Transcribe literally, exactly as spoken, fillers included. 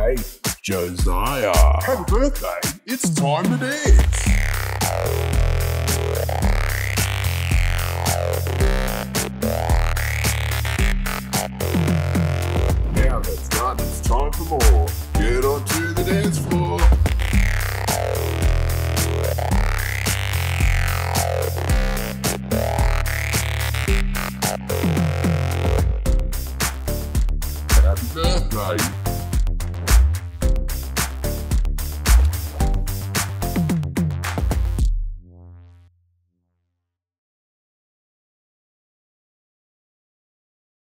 Birthday Josiah. Happy birthday, it's time to dance.